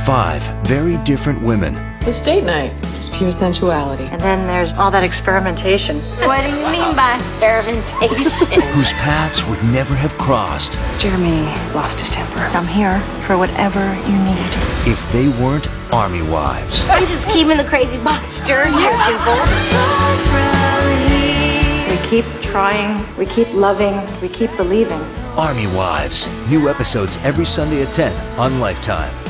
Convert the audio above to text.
5 very different women. It's date night. It's pure sensuality. And then there's all that experimentation. What do you mean by experimentation? Whose paths would never have crossed Jeremy lost his temper. I'm here for whatever you need. if they weren't Army wives. I'm just keeping the crazy box stirring here, people. We keep trying, we keep loving, we keep believing. Army Wives. New episodes every Sunday at 10 on Lifetime.